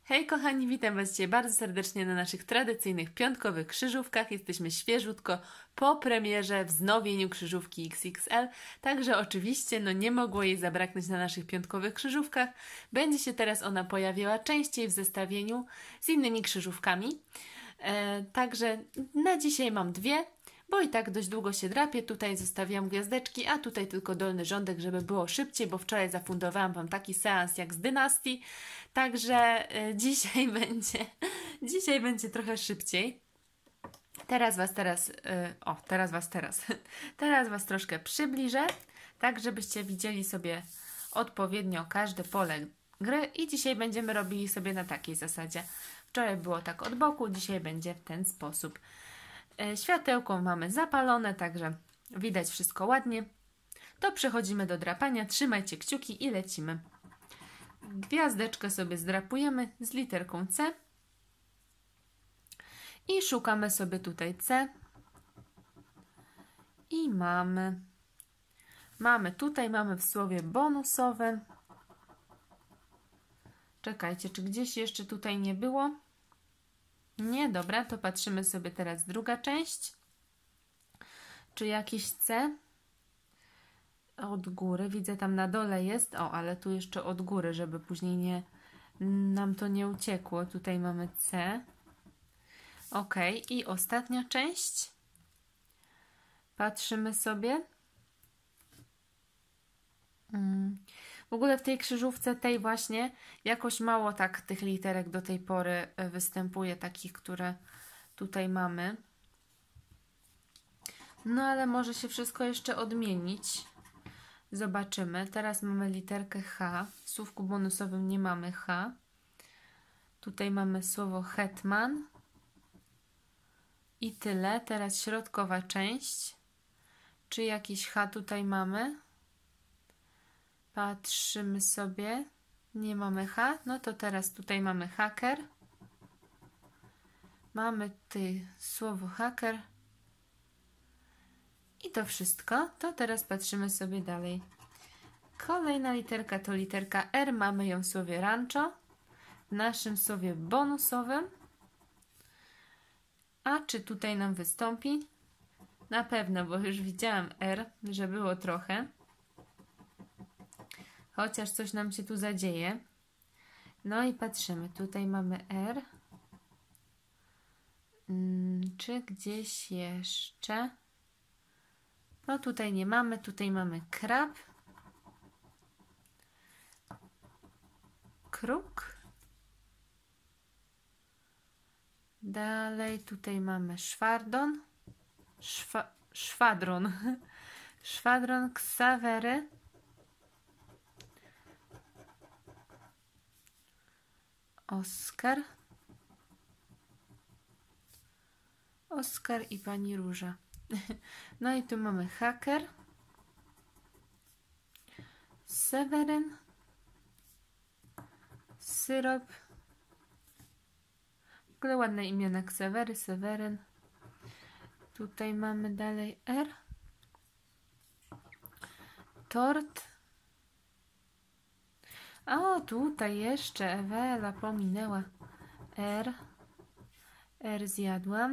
Hej kochani, witam Was dzisiaj bardzo serdecznie na naszych tradycyjnych piątkowych krzyżówkach. Jesteśmy świeżutko po premierze, wznowieniu krzyżówki XXL, także oczywiście nie mogło jej zabraknąć na naszych piątkowych krzyżówkach. Będzie się teraz ona pojawiała częściej w zestawieniu z innymi krzyżówkami. Także na dzisiaj mam dwie, bo i tak dość długo się drapie. Tutaj zostawiam gwiazdeczki, a tutaj tylko dolny rządek, żeby było szybciej, bo wczoraj zafundowałam Wam taki seans jak z dynastii. Także dzisiaj będzie trochę szybciej. Teraz Was troszkę przybliżę, tak żebyście widzieli sobie odpowiednio każde pole gry i dzisiaj będziemy robili sobie na takiej zasadzie. Wczoraj było tak od boku, dzisiaj będzie w ten sposób. Światełko mamy zapalone, także widać wszystko ładnie. To przechodzimy do drapania. Trzymajcie kciuki i lecimy. Gwiazdeczkę sobie zdrapujemy z literką C i szukamy sobie tutaj C i mamy w słowie bonusowym. Czekajcie, czy gdzieś jeszcze tutaj nie było? Nie, dobra, to patrzymy sobie teraz druga część. Czy jakieś C? Od góry, widzę tam na dole jest, ale tu jeszcze od góry, żeby później nam to nie uciekło. Tutaj mamy C. Ok, i ostatnia część. Patrzymy sobie. W ogóle w tej krzyżówce tej właśnie jakoś mało tak tych literek do tej pory występuje, takich, które tutaj mamy. No ale może się wszystko jeszcze odmienić. Zobaczymy. Teraz mamy literkę H. W słówku bonusowym nie mamy H. Tutaj mamy słowo hetman. I tyle. Teraz środkowa część. Czy jakiś H tutaj mamy? Patrzymy sobie. Nie mamy H. No to teraz tutaj mamy haker. Mamy słowo haker. I to wszystko. To teraz patrzymy sobie dalej. Kolejna literka to literka R. Mamy ją w słowie rancho. W naszym słowie bonusowym. A czy tutaj nam wystąpi? Na pewno, bo już widziałam R, że było trochę. Chociaż coś nam się tu zadzieje. No i patrzymy. Tutaj mamy R. Czy gdzieś jeszcze? No tutaj nie mamy. Tutaj mamy krab. Kruk. Dalej tutaj mamy szwadron. Szwadron, ksawery. Oskar i pani Róża. No i tu mamy haker. Seweryn. Syrop. W ogóle ładne imiona. Ksawery, Seweryn. Tutaj mamy dalej R. Tort. O, tutaj jeszcze Ewela pominęła. R. R zjadłam.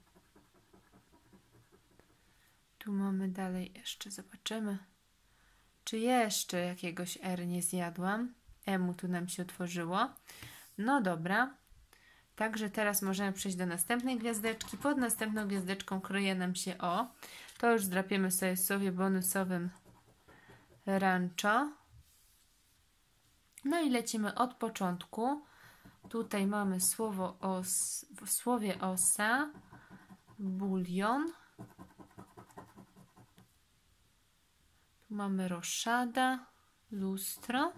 Tu mamy dalej jeszcze, zobaczymy. Czy jeszcze jakiegoś R nie zjadłam? Emu tu nam się otworzyło. No dobra. Także teraz możemy przejść do następnej gwiazdeczki. Pod następną gwiazdeczką kryje nam się O. To już zdrapiemy sobie w słowie bonusowym rancho. No i lecimy od początku. Tutaj mamy w słowie osa bulion. Tu mamy roszada, lustro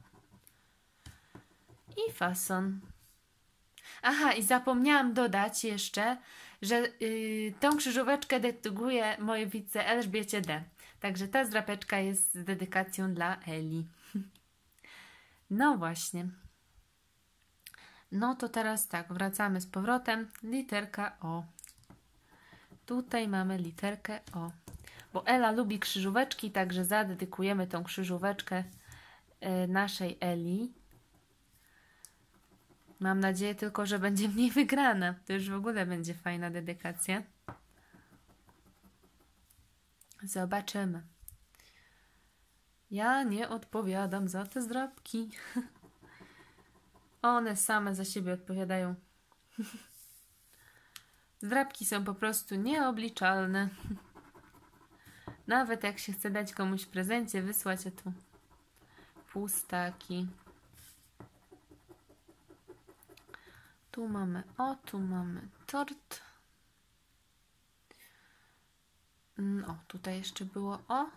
i fason. Aha, i zapomniałam dodać jeszcze, że tą krzyżóweczkę dedykuje mojej wice Elżbiecie D. Także ta zdrapeczka jest z dedykacją dla Eli. No właśnie. No to teraz tak, wracamy z powrotem. Literka O. Tutaj mamy literkę O. Bo Ela lubi krzyżóweczki, także zadedykujemy tą krzyżóweczkę naszej Eli. Mam nadzieję tylko, że będzie mniej wygrana. To już w ogóle będzie fajna dedykacja. Zobaczymy. Ja nie odpowiadam za te zdrabki. One same za siebie odpowiadają. Zdrabki są po prostu nieobliczalne. Nawet jak się chce dać komuś w prezencie, wysłać, a tu pustaki. Tu mamy tu mamy tort. O, tutaj jeszcze było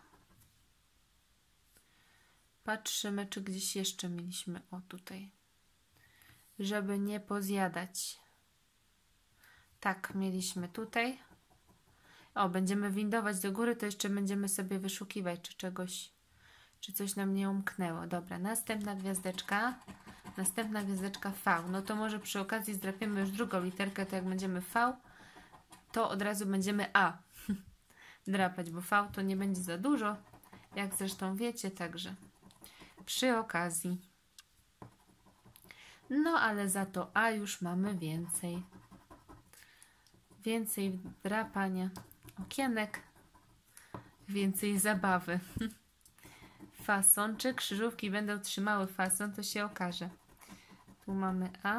Patrzymy, czy gdzieś jeszcze mieliśmy tutaj. Żeby nie pozjadać. Tak, mieliśmy tutaj. Będziemy windować do góry, to jeszcze będziemy sobie wyszukiwać, czy coś nam nie umknęło. Dobra, następna gwiazdeczka. Następna gwiazdeczka V. No to może przy okazji zdrapiemy już drugą literkę, to jak będziemy V, to od razu będziemy A drapać, bo V to nie będzie za dużo, jak zresztą wiecie, także przy okazji. No ale za to A już mamy więcej. Więcej drapania okienek, więcej zabawy. Fason, czy krzyżówki będą trzymały fason, to się okaże. Tu mamy A.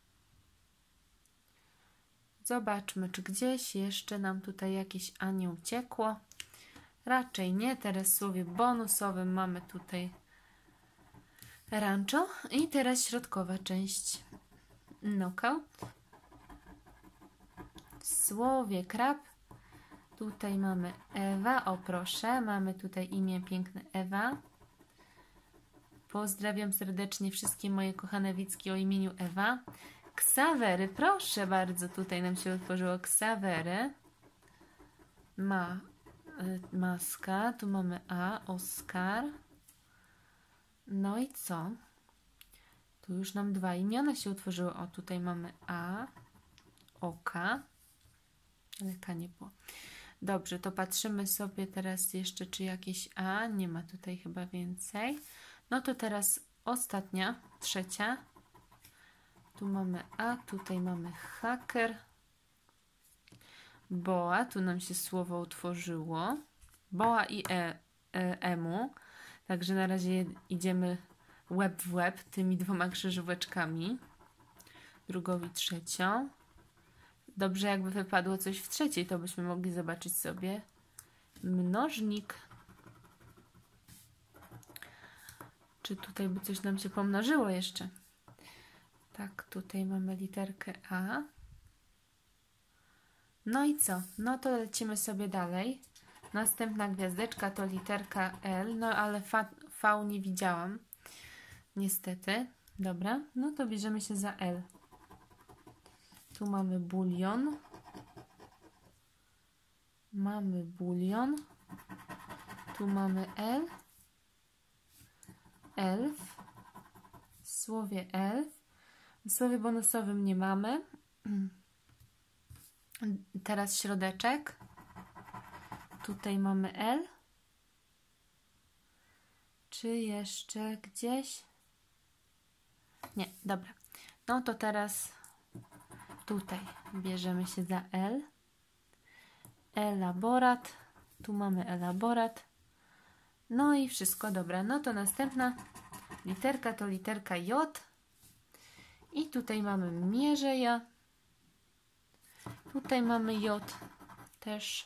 Zobaczmy, czy gdzieś jeszcze nam tutaj jakieś A nie uciekło. Raczej nie. Teraz w słowie bonusowym mamy tutaj rancho. I teraz środkowa część. Knockout. W słowie krab. Tutaj mamy Ewa. O proszę, mamy tutaj imię piękne Ewa. Pozdrawiam serdecznie wszystkie moje kochane widzki o imieniu Ewa. Ksawery, proszę bardzo, tutaj nam się otworzyło Ksawery. Maska, tu mamy A, Oskar. No i co? Tu już nam 2 imiona się utworzyły. O, tutaj mamy A, Oka, ale K nie było. Dobrze, to patrzymy sobie teraz jeszcze, czy jakieś A. Nie ma tutaj chyba więcej. No to teraz ostatnia, trzecia. Tu mamy A, tutaj mamy haker. Boa, tu nam się słowo utworzyło. Boa i emu. Także na razie idziemy łeb w łeb tymi 2 krzyżóweczkami. Drugą i trzecią. Dobrze, jakby wypadło coś w trzeciej, to byśmy mogli zobaczyć sobie mnożnik. Czy tutaj by coś nam się pomnożyło jeszcze? Tak, tutaj mamy literkę A. No i co? No to lecimy sobie dalej. Następna gwiazdeczka to literka L. No ale V nie widziałam. Niestety. Dobra, no to bierzemy się za L. Tu mamy bulion. Mamy bulion. Tu mamy L. Elf. W słowie elf. W słowie bonusowym nie mamy. Teraz środeczek. Tutaj mamy L. Czy jeszcze gdzieś? Nie, dobra. No to teraz tutaj bierzemy się za L. Elaborat. Tu mamy elaborat. No i wszystko dobra. No to następna literka to literka J. I tutaj mamy mierzeja. Tutaj mamy J też.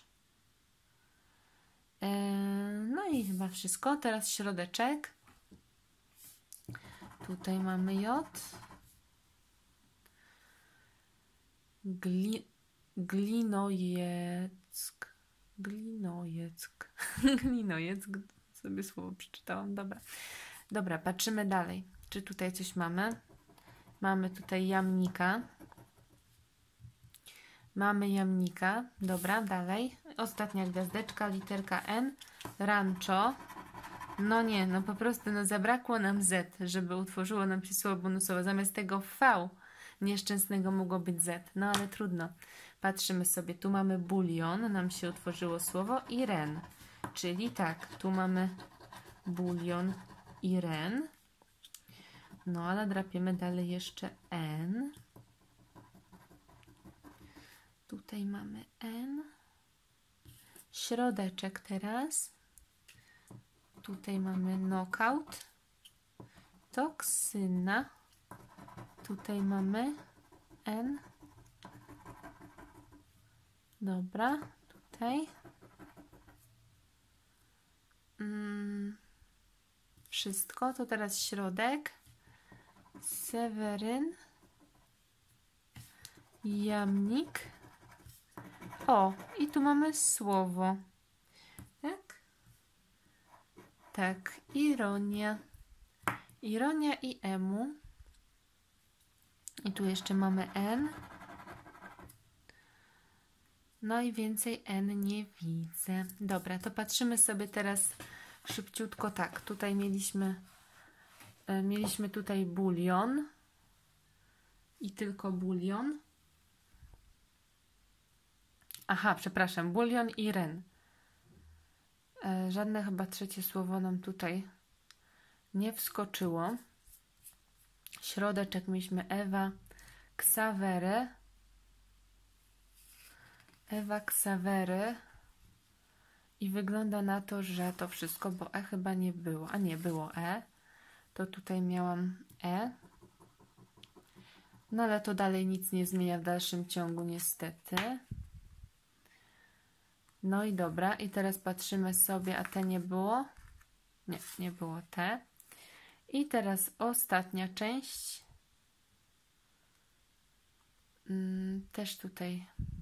No i chyba wszystko. Teraz środeczek. Tutaj mamy J. Glinojeck. Glinojeck. Glinojeck. Sobie słowo przeczytałam. Dobra. Dobra, patrzymy dalej. Czy tutaj coś mamy? Mamy tutaj jamnika. Mamy jamnika. Dobra, dalej. Ostatnia gwiazdeczka, literka N. Rancho. No nie, no po prostu no zabrakło nam Z, żeby utworzyło nam się słowo bonusowe. Zamiast tego V nieszczęsnego mogło być Z. No ale trudno. Patrzymy sobie. Tu mamy bulion. Nam się utworzyło słowo i ren. Czyli tak, tu mamy bulion i ren. No, a nadrapiemy dalej jeszcze N. Tutaj mamy N. Środeczek teraz. Tutaj mamy knockout. Toksyna. Tutaj mamy N. Dobra, tutaj. Wszystko, to teraz środek. Seweryn. Jamnik. O, i tu mamy słowo. Tak? Tak, ironia. Ironia i emu. I tu jeszcze mamy N. No i więcej N nie widzę. Dobra, to patrzymy sobie teraz szybciutko. Tak, tutaj mieliśmy tutaj bulion. I tylko bulion. Aha, przepraszam, bulion i ren. Żadne chyba trzecie słowo nam tutaj nie wskoczyło. Środeczek mieliśmy Ewa, Ksawery. Ewa, Ksawery. I wygląda na to, że to wszystko, bo E chyba nie było. A nie, było E. To tutaj miałam E. No ale to dalej nic nie zmienia w dalszym ciągu niestety. No i dobra. I teraz patrzymy sobie, a te nie było? Nie, nie było te. I teraz ostatnia część. Też tutaj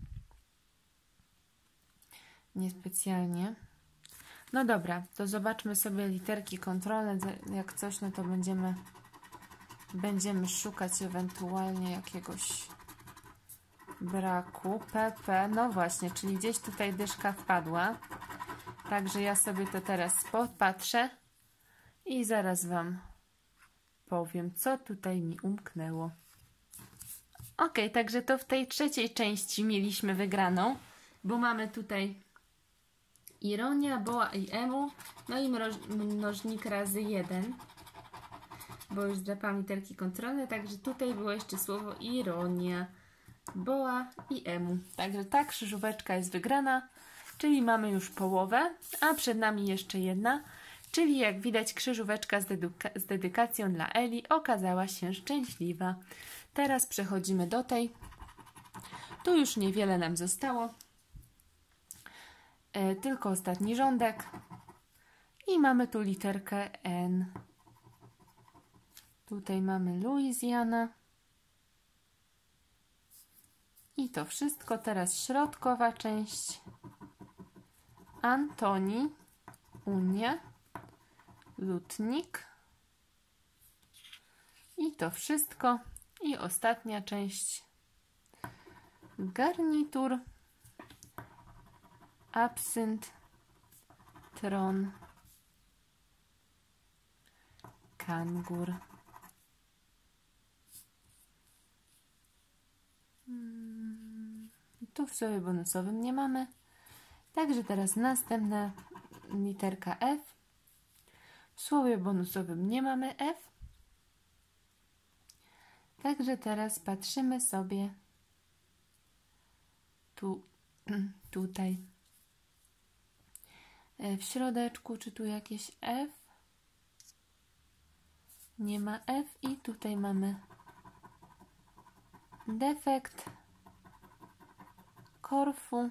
niespecjalnie. No dobra, to zobaczmy sobie literki kontrolne. Jak coś, no to będziemy szukać ewentualnie jakiegoś braku. PP, no właśnie, czyli gdzieś tutaj dyszka wpadła. Także ja sobie to teraz popatrzę i zaraz Wam powiem, co tutaj mi umknęło. Ok, także to w tej trzeciej części mieliśmy wygraną, bo mamy tutaj ironia, boa i emu, no i mnożnik razy 1, bo już zdrapałam literki kontrolne, także tutaj było jeszcze słowo ironia, boa i emu. Także ta krzyżóweczka jest wygrana, czyli mamy już połowę, a przed nami jeszcze jedna, czyli jak widać krzyżóweczka z dedykacją dla Eli okazała się szczęśliwa. Teraz przechodzimy do tej. Tu już niewiele nam zostało. Tylko ostatni rządek. I mamy tu literkę N. Tutaj mamy Luizjana. I to wszystko. Teraz środkowa część. Antoni. Unia. Lutnik. I to wszystko. I ostatnia część. Garnitur. Absynt. Tron. Kangur. Tu w słowie bonusowym nie mamy. Także teraz następna literka F. W słowie bonusowym nie mamy F. Także teraz patrzymy sobie tutaj w środeczku, czy tu jakieś F. Nie ma F i tutaj mamy defekt Korfu.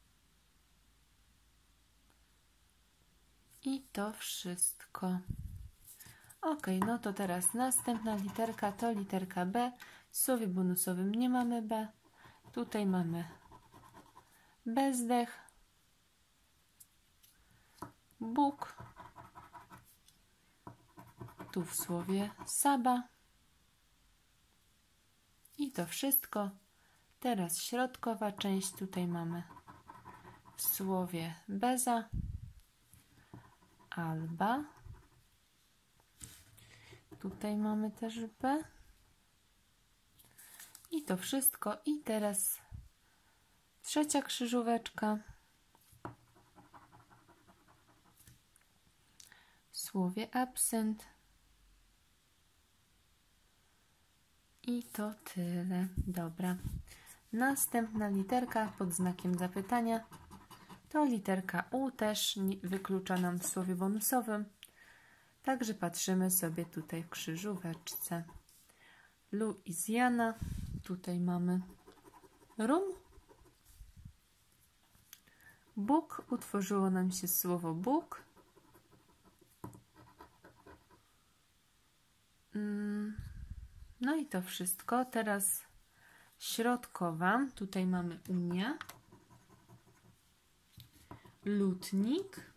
I to wszystko. Ok, no to teraz następna literka to literka B. W słowie bonusowym nie mamy B. Tutaj mamy bezdech, Bóg. Tu w słowie Saba. I to wszystko. Teraz środkowa część. Tutaj mamy w słowie beza, Alba. Tutaj mamy też B. I to wszystko. I teraz trzecia krzyżóweczka. W słowie absent. I to tyle. Dobra. Następna literka pod znakiem zapytania to literka U, też wyklucza nam w słowie bonusowym. Także patrzymy sobie tutaj w krzyżóweczce. Luizjana. Tutaj mamy rum. Bóg. Utworzyło nam się słowo Bóg. No i to wszystko. Teraz środkowa. Tutaj mamy Unia. Lutnik.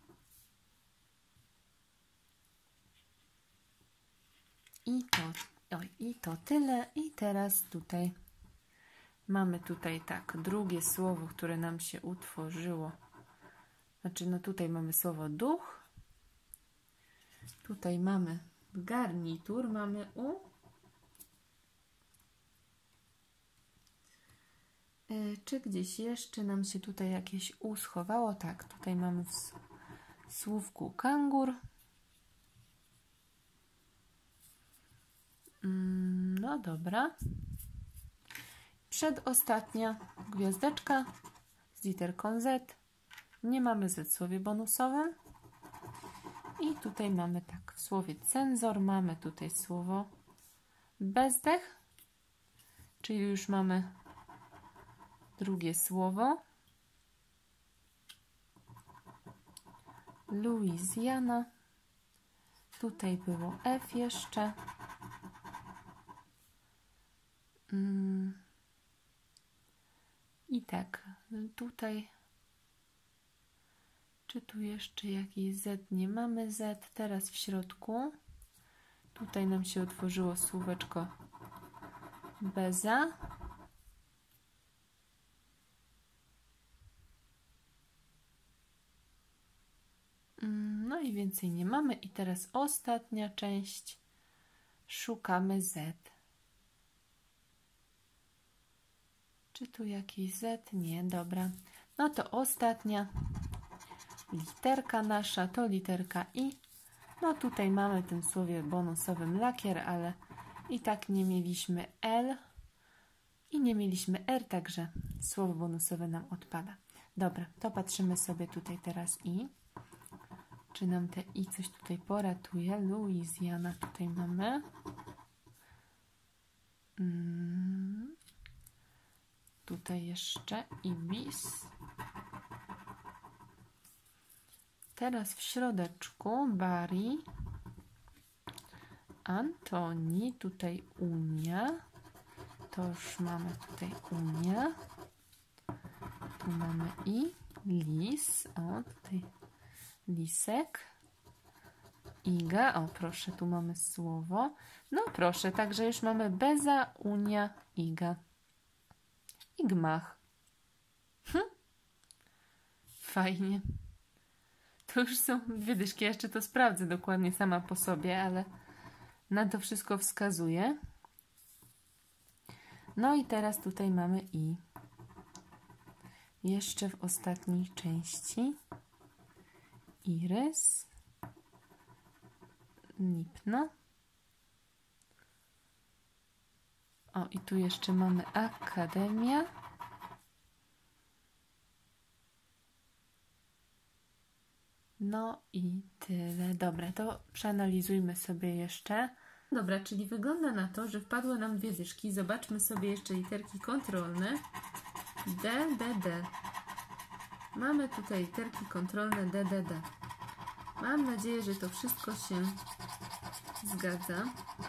I to tyle. I teraz tutaj mamy tak, drugie słowo, które nam się utworzyło. Znaczy, no tutaj mamy słowo duch. Tutaj mamy garnitur, mamy U. Czy gdzieś jeszcze nam się tutaj jakieś U schowało? Tak, tutaj mamy w słówku kangur. No dobra. Przedostatnia gwiazdeczka z literką Z. Nie mamy Z w słowie bonusowym. I tutaj mamy tak, w słowie cenzor mamy tutaj słowo bezdech, czyli już mamy drugie słowo. Luizjana. Tutaj było F jeszcze. I tak, tutaj, czy tu jeszcze jakiś Z? Nie mamy Z. Teraz w środku, tutaj nam się otworzyło słóweczko beza. No i więcej nie mamy. I teraz ostatnia część. Szukamy Z. Czy tu jakiś Z? Nie, dobra. No to ostatnia literka nasza to literka I. No tutaj mamy w tym słowie bonusowym lakier, ale i tak nie mieliśmy L i nie mieliśmy R, także słowo bonusowe nam odpada. Dobra, to patrzymy sobie tutaj teraz I. Czy nam te I coś tutaj poratuje? Luizjana tutaj mamy. Tutaj jeszcze ibis. Teraz w środeczku Bari, Antoni, tutaj Unia. To już mamy tutaj Unia. Tu mamy I, lis. O, tutaj lisek. Iga. O, proszę, tu mamy słowo. No proszę, także już mamy beza, unia, iga. I gmach. Fajnie. To już są dwie dyszki. Ja jeszcze to sprawdzę dokładnie sama po sobie, ale na to wszystko wskazuje. No i teraz tutaj mamy I. Jeszcze w ostatniej części. Irys. Lipno. O, i tu jeszcze mamy akademia. No i tyle. Dobra, to przeanalizujmy sobie jeszcze. Dobra, czyli wygląda na to, że wpadły nam dwie dyszki. Zobaczmy sobie jeszcze literki kontrolne. D, D, D. Mamy tutaj literki kontrolne D, D, D. Mam nadzieję, że to wszystko się zgadza.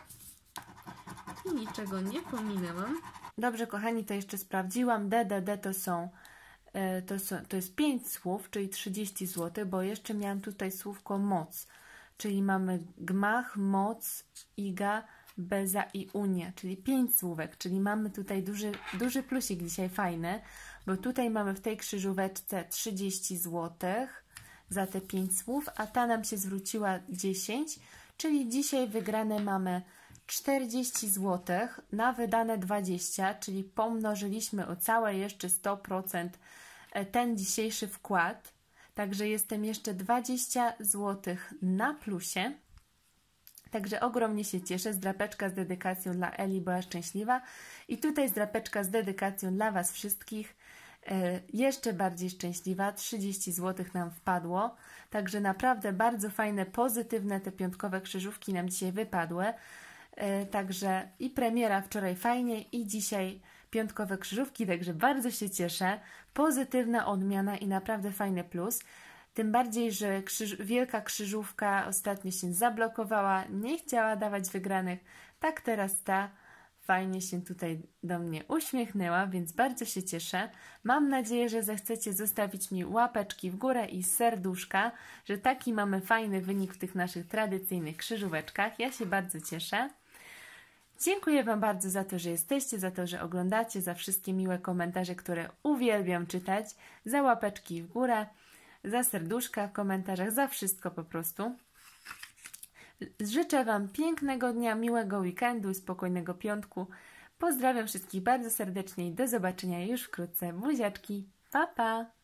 I niczego nie pominęłam. Dobrze, kochani, to jeszcze sprawdziłam. D, D, D to jest 5 słów, czyli 30 zł, bo jeszcze miałam tutaj słówko moc, czyli mamy gmach, moc, iga, beza i unia, czyli 5 słówek, czyli mamy tutaj duży plusik dzisiaj, fajny, bo tutaj mamy w tej krzyżóweczce 30 zł za te 5 słów, a ta nam się zwróciła 10, czyli dzisiaj wygrane mamy 40 zł na wydane 20, czyli pomnożyliśmy o całe jeszcze 100% ten dzisiejszy wkład. Także jestem jeszcze 20 zł na plusie. Także ogromnie się cieszę. Zdrapeczka z dedykacją dla Eli była szczęśliwa. I tutaj zdrapeczka z dedykacją dla Was wszystkich. Jeszcze bardziej szczęśliwa. 30 zł nam wpadło. Także naprawdę bardzo fajne, pozytywne te piątkowe krzyżówki nam dzisiaj wypadły. Także i premiera wczoraj fajnie i dzisiaj piątkowe krzyżówki. Także bardzo się cieszę. Pozytywna odmiana i naprawdę fajny plus. Tym bardziej, że wielka krzyżówka ostatnio się zablokowała, nie chciała dawać wygranych. Tak teraz ta fajnie się tutaj do mnie uśmiechnęła, więc bardzo się cieszę. Mam nadzieję, że zechcecie zostawić mi łapeczki w górę i serduszka, że taki mamy fajny wynik w tych naszych tradycyjnych krzyżóweczkach. Ja się bardzo cieszę. Dziękuję Wam bardzo za to, że jesteście, za to, że oglądacie, za wszystkie miłe komentarze, które uwielbiam czytać, za łapeczki w górę, za serduszka w komentarzach, za wszystko po prostu. Życzę Wam pięknego dnia, miłego weekendu i spokojnego piątku. Pozdrawiam wszystkich bardzo serdecznie i do zobaczenia już wkrótce. Buziaczki, pa pa!